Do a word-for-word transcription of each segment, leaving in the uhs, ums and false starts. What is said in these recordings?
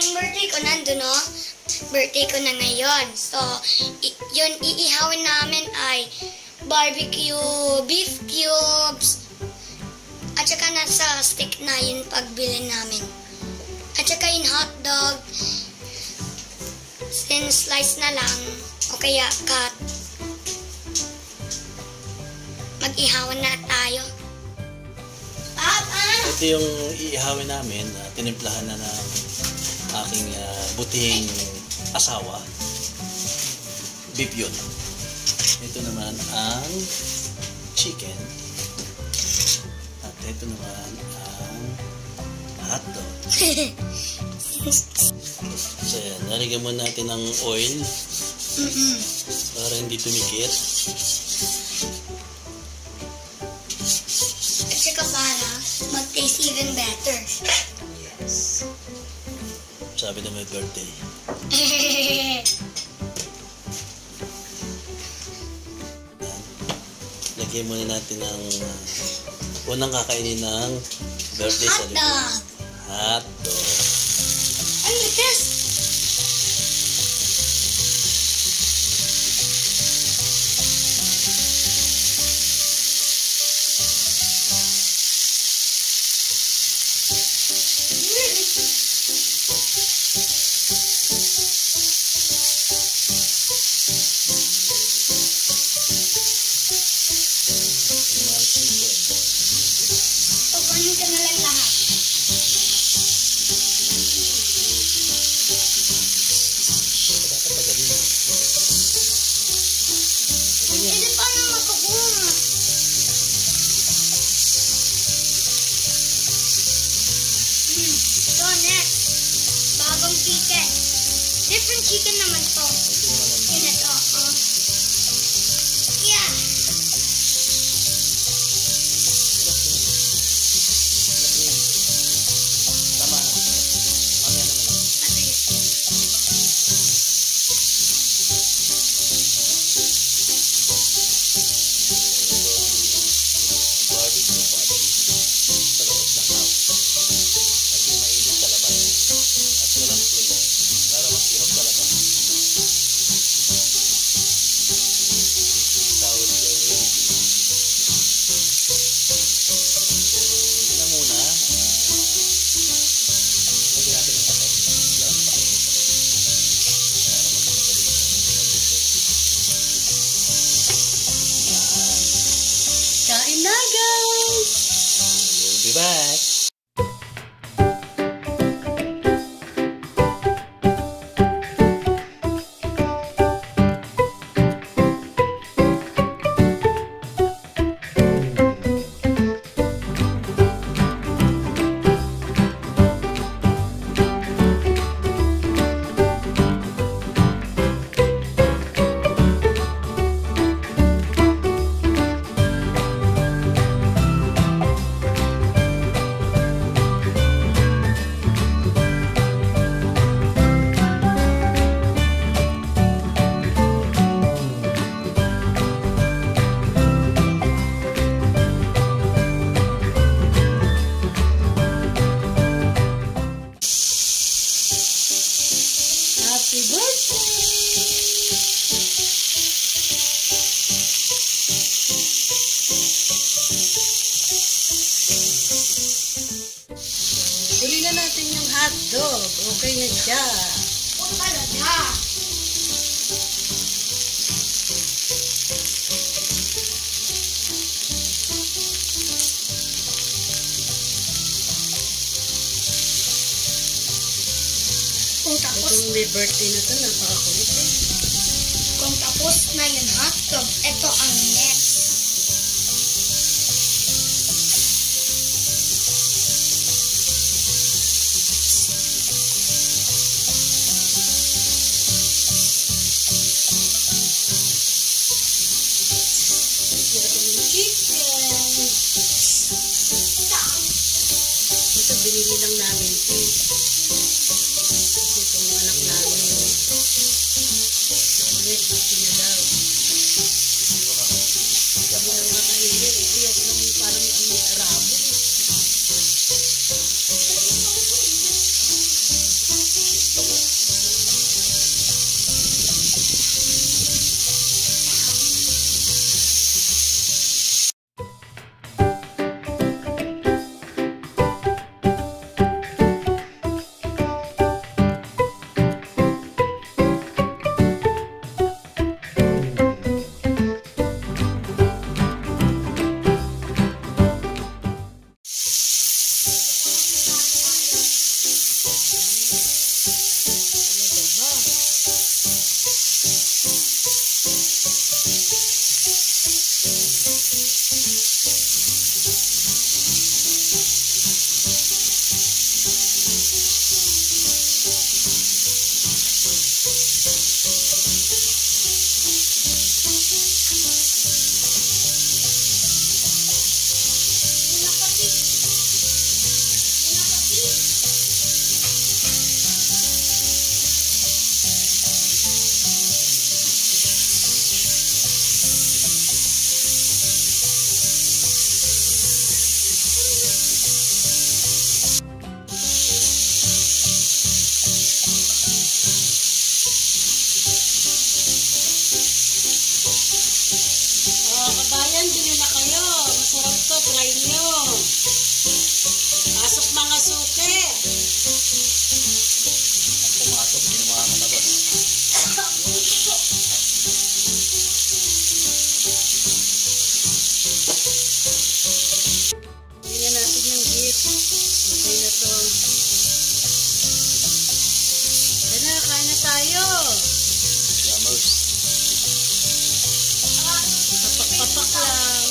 yung birthday ko nandun, no? Birthday ko na ngayon. So, yun iihawin namin ay barbecue, beef cubes, at saka nasa stick na yun pagbili namin. At saka yung hotdog, since slice na lang, o kaya cut, mag-ihawan na tayo. Papa! Ito yung iihawin namin, uh, tinimplahan na ng aking uh, butihing asawa. Beef yun. Ito naman ang chicken. At ito naman ang hotdog. So yan, nalagyan mo natin ng oil Mm-mm. para hindi tumikit. At saka para mag-taste even better. Yes. Sabi na may birthday. Lagyan muna natin ng uh, unang kakainin ng birthday celebration. Hotdog. Ano this? Pagkunin ka na lang lahat. Hindi pa na makakuha. Hmm. So next, bagong chicken. Different chicken naman to. Yun ito. Oh. Yeah. Tama na. Mamaya naman. Barbecue party sa loob ng house. Kasi mainit sa labas. At walang flame para mag-ihog sa labas. Tawag ko already. So, yun na muna. Uh, lagyan natin ng takot. Lang pa. Para mas madali sa mag-luto. Yan. Kain na, guys! We'll be back. Happy birthday! Huli na natin yung hotdog. Okay na siya. Kung talaga. Kung tapos, Itong may birthday na to, napakakulit eh. kung tapos na yung hotdog, ito ang next. Lagyan natin yung chicken. Ito, binili lang namin ito. Kasi itong anak namin. Ulit, gusto niya daw. Hindi na makakainin. Iyak lang parang ang may arabo. Joke lang.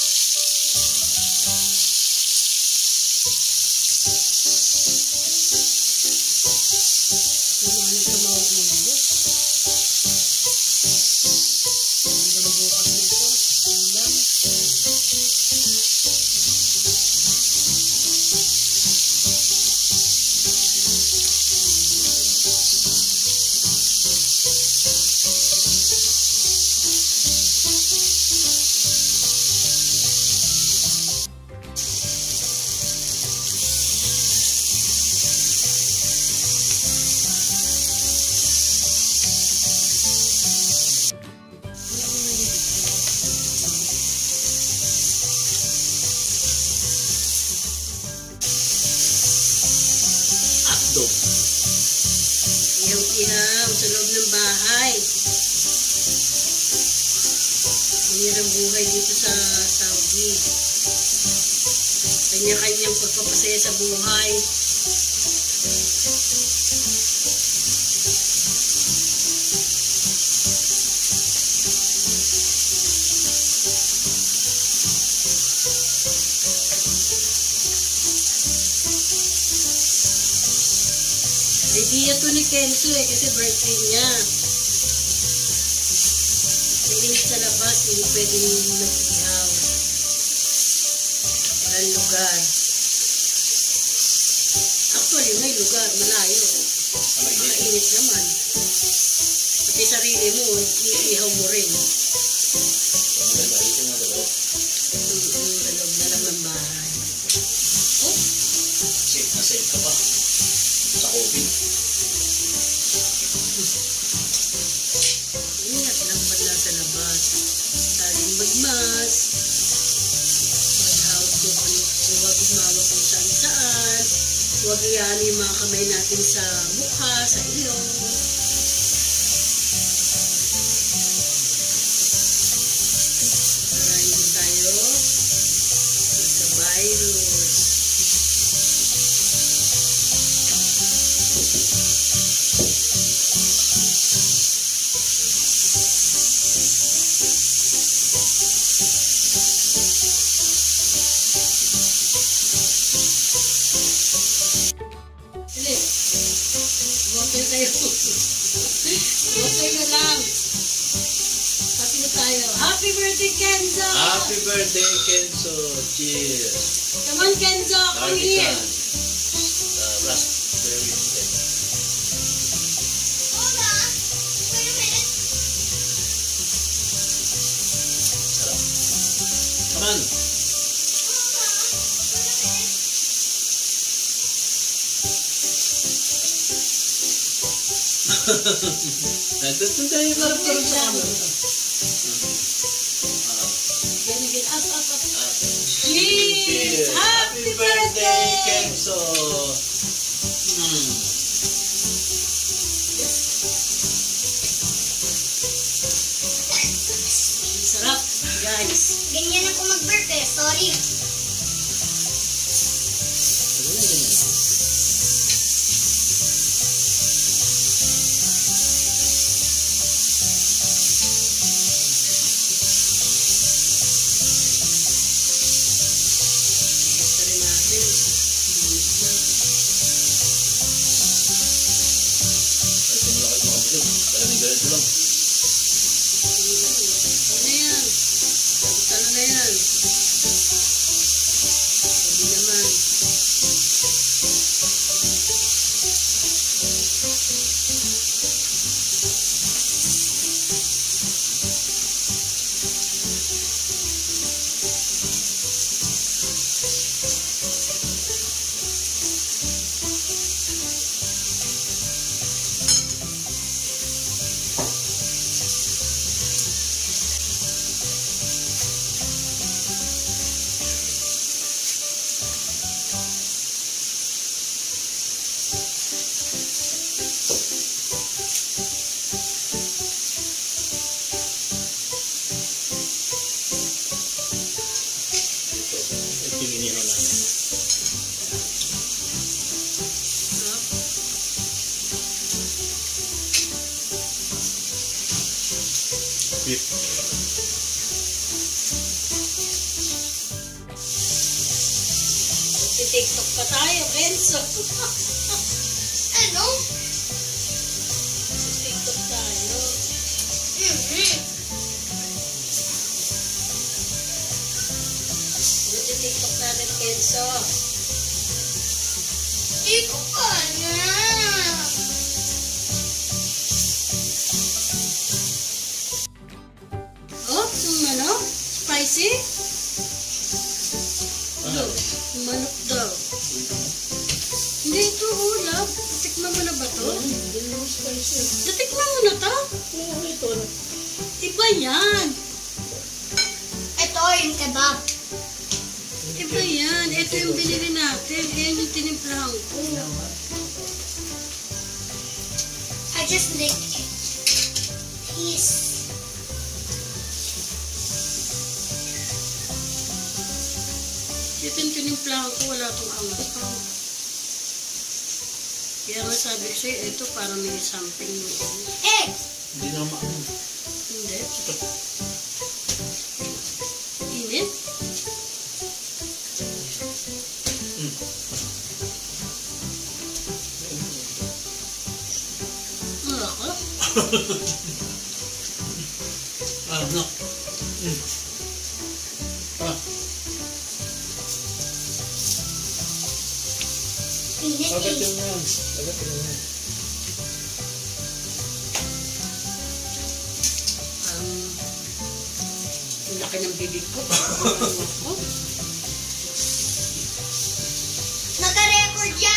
Tumanap na mauubos. Hanggang bukas nito. Ulam. Hotdog. Ihaw-ihaw sa loob ng bahay. Ganyan ang buhay dito sa Saudi. Kanya-kanyang pagpapasaya sa buhay. Idea to ni Kenzo eh, kasi birthday niya. Mainit sa labas, hindi pwedeng mag-ihaw. Walang lugar. Actually, may lugar, malayo. Makainit naman. Pati sarili mo, iihaw mo rin. Mm-mm, dalog na lang ng bahay. Oh, Safe na safe ka pa. Sa COVID. ingat lang pag nasa labas. Laging magmas. Mag-out kung ano. Huwag umawag kung saan saan. Huwag iyan yung mga kamay natin sa mukha, sa ilong. Para hindi tayo sa virus. Hindi. Water kayo. Water na lang. Happy na tayo. Happy birthday, Kenzo! Happy birthday, Kenzo. Cheers. Come on, Kenzo! Come here! Uh, raspberry steak. Hold on. Wait a minute. Sarap. Come on. Hold on. Wait a minute. Nandun tayo parang-parang sa camera. Ah. Ganyan, ganyan. Up, up, up. Ah. Cheers! Happy birthday! Kenzo! Mm. Sarap, guys. Ganyan ako mag-birthday. Sorry. Gusto rin natin. Bilis na. Ay, tumula kayo mga busog. Pala may ganito lang. Ano na yan? Talo na yan. Sabi naman. Ito yung inihaw namin. Sarap. Beef. Magti-tiktok pa tayo, Kenzo. Ano? Magti-tiktok tayo. Mm-hmm. Magti-tiktok natin, Kenzo. Di ko pa na. Oh, yung manok? Spicy? Ano? Yung manok daw. Hindi ito, oh, love. Natikman mo na ba to? Hindi naman spicy. Natikman mo na to? Oo, ito. Iba yan. Ito yung kebab. Iba yan. Ito yung binili natin. Ayan yung tinimplahan ko. I just licked it. Peace. Ito yung tinimplahan ko. Wala itong angas pa. Kaya nga sabi ko sa'yo, ito parang may something yung Egg! Hindi na maano. Hindi. Init? Mm. Wala ka? Ah, no. Mm. Ah, Init agad eh. yun yan. Agad yun yan. Ang ang laki ng bibig ko. Ang ako. Naka-record yan.